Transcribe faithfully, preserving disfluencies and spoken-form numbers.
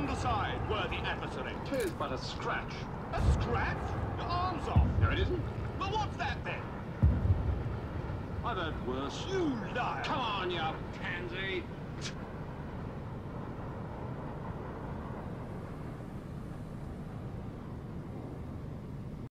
Stand aside, worthy adversary. Tis but a scratch. A scratch? Your arm's off. No, it isn't. Well, what's that then? I've heard worse. You liar! Come on, you pansy.